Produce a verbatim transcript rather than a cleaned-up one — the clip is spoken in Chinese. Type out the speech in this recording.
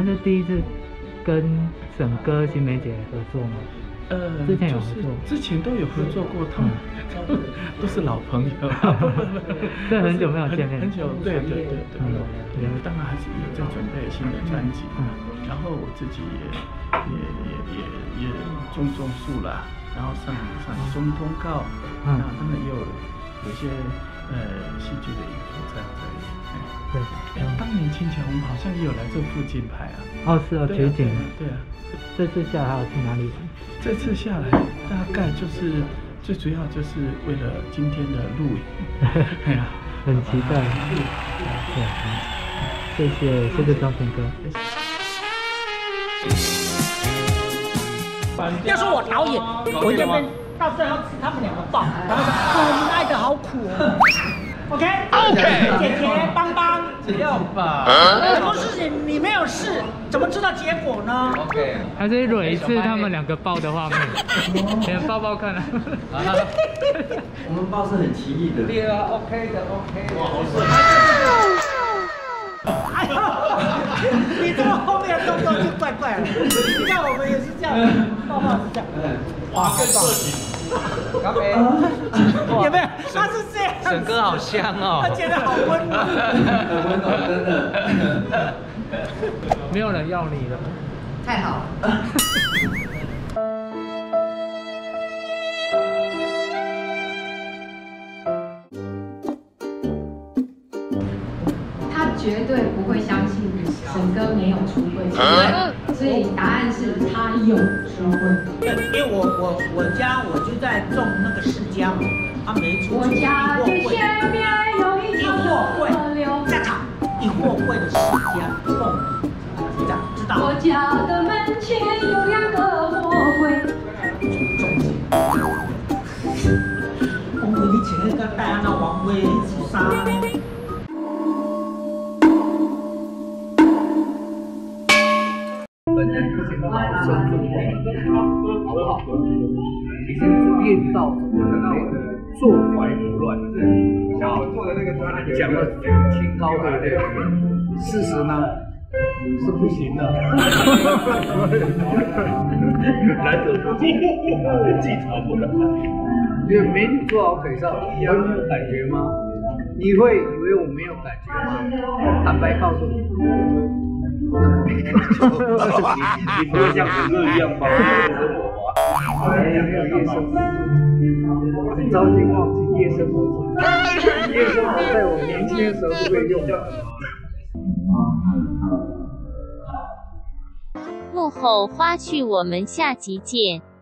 是第一次跟沈哥、新梅姐合作吗？ 呃， 之前有合作， 之前都有合作过，他们都是老朋友。 对，很久没有见面， 很久，对对对对。对，当然还是有在准备新的专辑。嗯。然后我自己也也也也也种种树啦，然后上上综艺通告，嗯，他们也有有些呃戏剧的演出这样子。对。哎，当年青桥我们好像也有来这附近拍啊。 哦，是哦，取景。 对啊。 这次下来还有去哪里玩？这次下来大概就是最主要就是为了今天的录影。哎呀， 很期待。对，谢谢谢谢张平哥。 要说我导演，我这边到最后吃他们两个爆，然后说哦，爱的好苦哦。OK OK， 姐姐帮帮， 不要吧。 很多事情你没有试，怎么知道结果呢 ？OK， 还是蕊一次他们两个抱的画面，你们抱抱看啊。 我们抱是很奇异的。 对啊 ，OK 的 OK 的。哇，好帅！ 哎呦，你这么后面动作就怪怪了。你看我们也是这样，抱抱是这样。 哇，更色情。咖啡， 有没有？他是这样。 沈哥好香哦， 他觉得好温暖， 很温暖，真的。 没有人要你了， 太好了。他绝对不会相信沈哥没有出柜，所以答案是他有出柜。 因为我我我家我就在种那个释迦嘛，他没出去。 我家的前面有一条河流， 在场一货柜的释迦凤梨，这样知道？ 我家的门前有两个货柜。 王威，你穿那个戴安娜王威衫。 以前练到坐怀不乱，像我做的那个专栏讲的清高，对不对？事实呢是不行的。 难得不进，记仇不能。 因为美女坐到腿上，我有感觉吗？你会以为我没有感觉吗？坦白告诉你。 你不会像哥哥一样把夜生活吧？ 哎呀，没有夜生活，很着急忘记夜生活。夜生活在我年轻的时候就会用。 幕后花絮，我们下集见。